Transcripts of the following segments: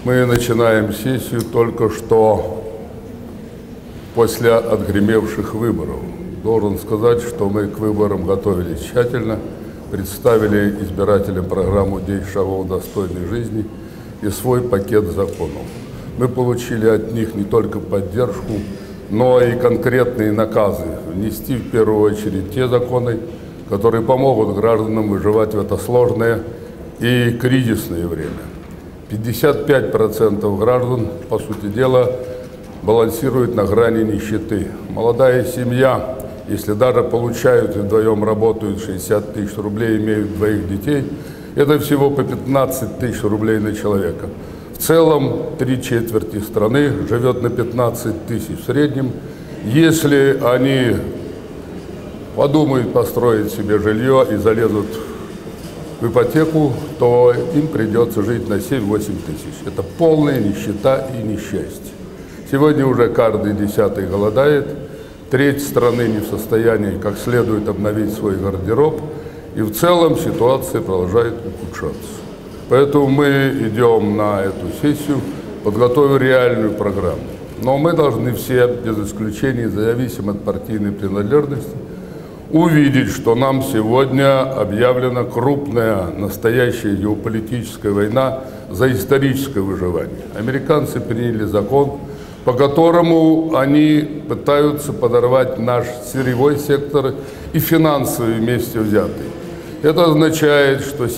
Мы начинаем сессию только что после отгремевших выборов. Должен сказать, что мы к выборам готовились тщательно, представили избирателям программу «10 шагов достойной жизни» и свой пакет законов. Мы получили от них не только поддержку, но и конкретные наказы внести в первую очередь те законы, которые помогут гражданам выживать в это сложное и кризисное время. 55% граждан, по сути дела, балансируют на грани нищеты. Молодая семья, если даже получают и вдвоем работают 60 тысяч рублей, имеют двоих детей, это всего по 15 тысяч рублей на человека. В целом, 3/4 страны живет на 15 тысяч в среднем. Если они подумают построить себе жилье и залезут в ипотеку, то им придется жить на 7-8 тысяч. Это полная нищета и несчастье. Сегодня уже каждый 10-й голодает, треть страны не в состоянии как следует обновить свой гардероб, и в целом ситуация продолжает ухудшаться. Поэтому мы идем на эту сессию, подготовив реальную программу. Но мы должны все, без исключения, независимо от партийной принадлежности, увидеть, что нам сегодня объявлена крупная, настоящая геополитическая война за историческое выживание. Американцы приняли закон, по которому они пытаются подорвать наш сырьевой сектор и финансовый вместе взятый. Это означает, что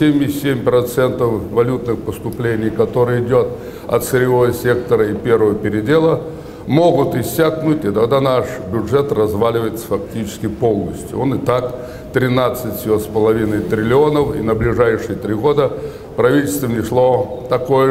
77% валютных поступлений, которые идет от сырьевого сектора и первого передела, могут иссякнуть, и тогда наш бюджет разваливается фактически полностью. Он и так 13,5 триллионов, и на ближайшие 3 года правительством несло такой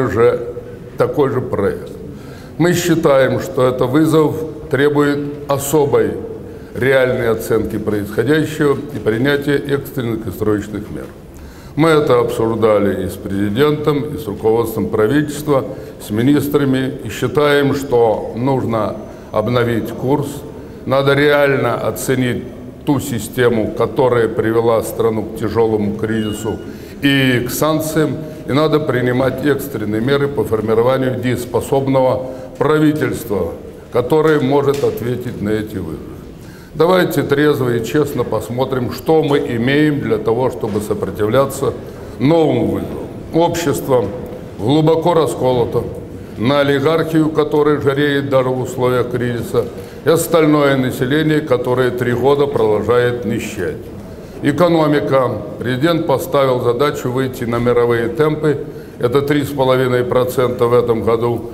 же проект. Мы считаем, что это вызов требует особой реальной оценки происходящего и принятия экстренных и срочных мер. Мы это обсуждали и с президентом, и с руководством правительства, с министрами, и считаем, что нужно обновить курс, надо реально оценить ту систему, которая привела страну к тяжелому кризису и к санкциям, и надо принимать экстренные меры по формированию дееспособного правительства, которое может ответить на эти вызовы. Давайте трезво и честно посмотрим, что мы имеем для того, чтобы сопротивляться новым вызовам. Общество глубоко расколото на олигархию, которая жареет даже в условиях кризиса, и остальное население, которое 3 года продолжает нищать. Экономика. Президент поставил задачу выйти на мировые темпы, это 3,5% в этом году.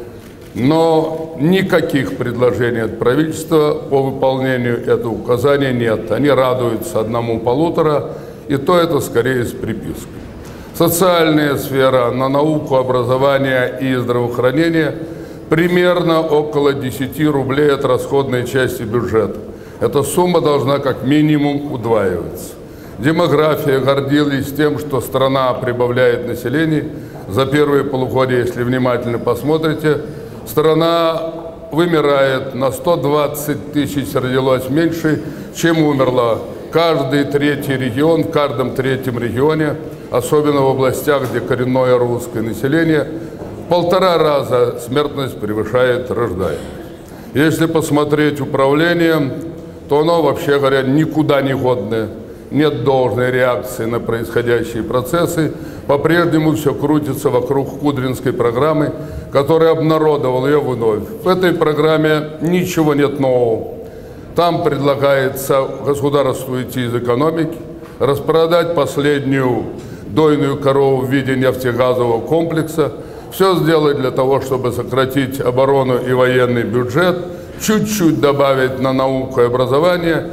Но никаких предложений от правительства по выполнению этого указания нет. Они радуются 1,5, и то это скорее с припиской. Социальная сфера на науку, образование и здравоохранение примерно около 10 рублей от расходной части бюджета. Эта сумма должна как минимум удваиваться. Демография. Гордились тем, что страна прибавляет население. За первые полугодия, если внимательно посмотрите, страна вымирает, на 120 тысяч родилось меньше, чем умерло. Каждый 3-й регион, в каждом 3-м регионе, особенно в областях, где коренное русское население, в 1,5 раза смертность превышает рождаемость. Если посмотреть управление, то оно, вообще говоря, никуда не годное. Нет должной реакции на происходящие процессы. По-прежнему все крутится вокруг Кудринской программы, которая обнародовала ее вновь. В этой программе ничего нет нового. Там предлагается государству уйти из экономики, распродать последнюю дойную корову в виде нефтегазового комплекса, все сделать для того, чтобы сократить оборону и военный бюджет, чуть-чуть добавить на науку и образование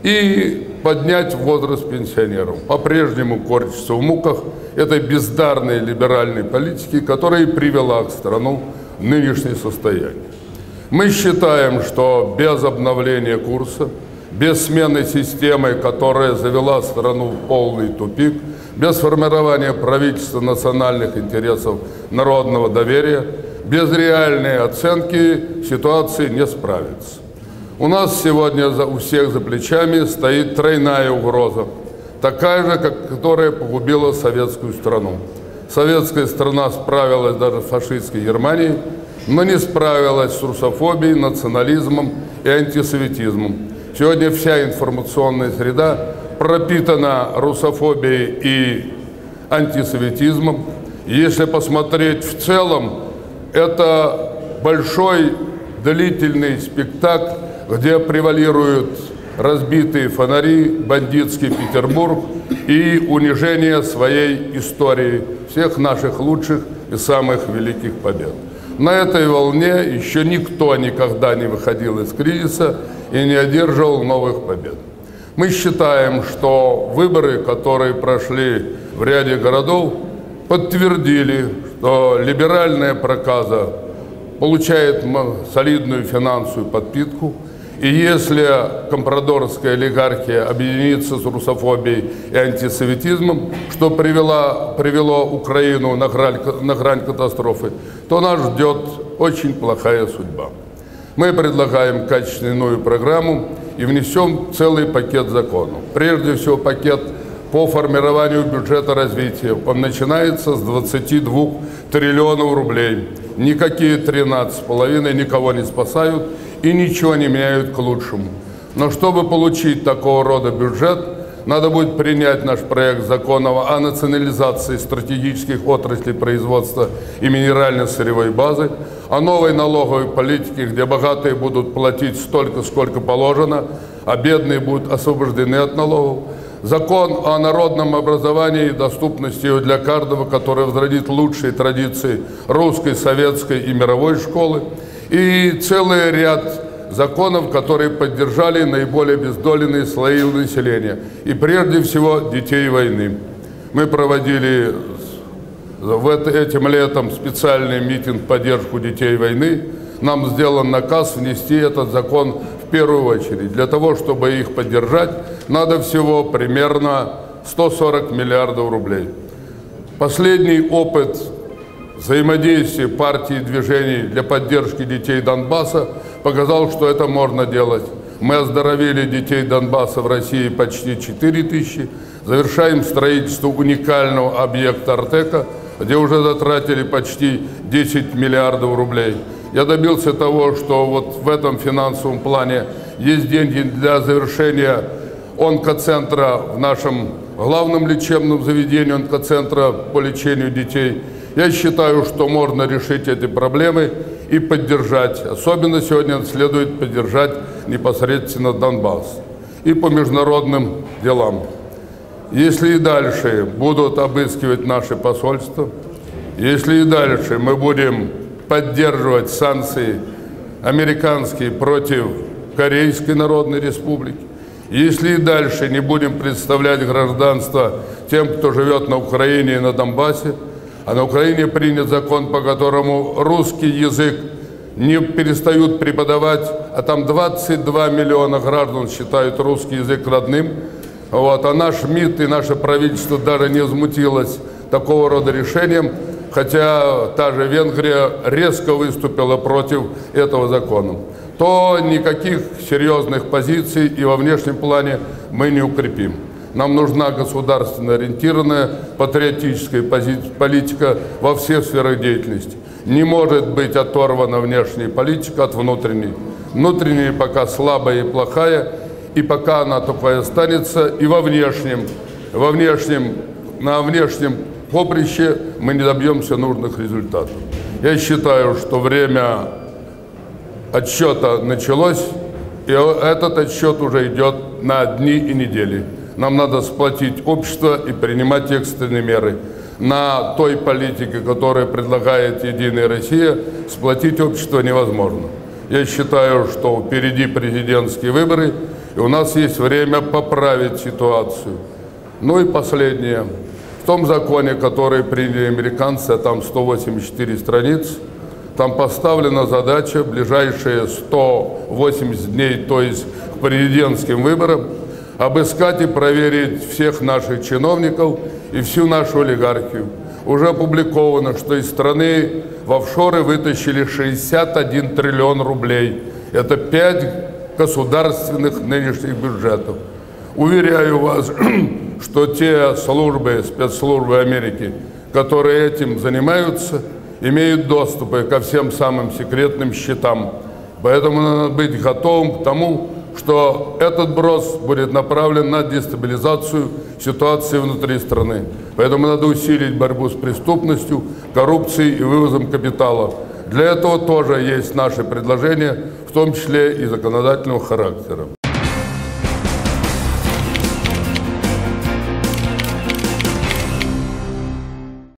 и поднять возраст пенсионеров. По-прежнему корчится в муках этой бездарной либеральной политики, которая привела к страну в нынешнее состояние. Мы считаем, что без обновления курса, без смены системы, которая завела страну в полный тупик, без формирования правительства национальных интересов, народного доверия, без реальной оценки ситуации не справится. У нас сегодня у всех за плечами стоит тройная угроза, такая же, которая погубила советскую страну. Советская страна справилась даже с фашистской Германией, но не справилась с русофобией, национализмом и антисоветизмом. Сегодня вся информационная среда пропитана русофобией и антисоветизмом. Если посмотреть в целом, это большой длительный спектакль, где превалируют разбитые фонари, бандитский Петербург и унижение своей истории, всех наших лучших и самых великих побед. На этой волне еще никто никогда не выходил из кризиса и не одерживал новых побед. Мы считаем, что выборы, которые прошли в ряде городов, подтвердили, что либеральная проказа получает солидную финансовую подпитку. И если компрадорская олигархия объединится с русофобией и антисоветизмом, что привело Украину на грань катастрофы, то нас ждет очень плохая судьба. Мы предлагаем качественную программу и внесем целый пакет законов. Прежде всего, пакет по формированию бюджета развития. Он начинается с 22 триллионов рублей. Никакие 13,5 никого не спасают и ничего не меняют к лучшему. Но чтобы получить такого рода бюджет, надо будет принять наш проект закона о национализации стратегических отраслей производства и минерально-сырьевой базы, о новой налоговой политике, где богатые будут платить столько, сколько положено, а бедные будут освобождены от налогов. Закон о народном образовании и доступности его для каждого, который возродит лучшие традиции русской, советской и мировой школы. И целый ряд законов, которые поддержали наиболее обездоленные слои населения. И прежде всего детей войны. Мы проводили этим летом специальный митинг в поддержку детей войны. Нам сделан наказ внести этот закон в первую очередь. Для того, чтобы их поддержать, надо всего примерно 140 миллиардов рублей. Последний опыт взаимодействия партий и движений для поддержки детей Донбасса показал, что это можно делать. Мы оздоровили детей Донбасса в России почти 4000, завершаем строительство уникального объекта «Артека», где уже затратили почти 10 миллиардов рублей. Я добился того, что вот в этом финансовом плане есть деньги для завершения онкоцентра в нашем главном лечебном заведении, онкоцентра по лечению детей. Я считаю, что можно решить эти проблемы и поддержать. Особенно сегодня следует поддержать непосредственно Донбасс. И по международным делам. Если и дальше будут обыскивать наши посольства, если и дальше мы будем поддерживать санкции американские против Корейской Народной Республики, если и дальше не будем представлять гражданство тем, кто живет на Украине и на Донбассе, а на Украине принят закон, по которому русский язык не перестают преподавать, а там 22 миллиона граждан считают русский язык родным, а наш МИД и наше правительство даже не возмутилось такого рода решением, хотя та же Венгрия резко выступила против этого закона, то никаких серьезных позиций и во внешнем плане мы не укрепим. Нам нужна государственно ориентированная патриотическая политика во всех сферах деятельности. Не может быть оторвана внешняя политика от внутренней. Внутренняя пока слабая и плохая, и пока она такой останется, и на внешнем поприще мы не добьемся нужных результатов. Я считаю, что время отсчета началось, и этот отсчет уже идет на дни и недели. Нам надо сплотить общество и принимать экстренные меры. На той политике, которую предлагает «Единая Россия», сплотить общество невозможно. Я считаю, что впереди президентские выборы, и у нас есть время поправить ситуацию. Ну и последнее. В том законе, который приняли американцы, а там 184 страницы, там поставлена задача в ближайшие 180 дней, то есть к президентским выборам, обыскать и проверить всех наших чиновников и всю нашу олигархию. Уже опубликовано, что из страны в офшоры вытащили 61 триллион рублей. Это 5 государственных нынешних бюджетов. Уверяю вас, что те службы, спецслужбы Америки, которые этим занимаются, имеют доступы ко всем самым секретным счетам. Поэтому надо быть готовым к тому, что этот брос будет направлен на дестабилизацию ситуации внутри страны. Поэтому надо усилить борьбу с преступностью, коррупцией и вывозом капитала. Для этого тоже есть наши предложения, в том числе и законодательного характера.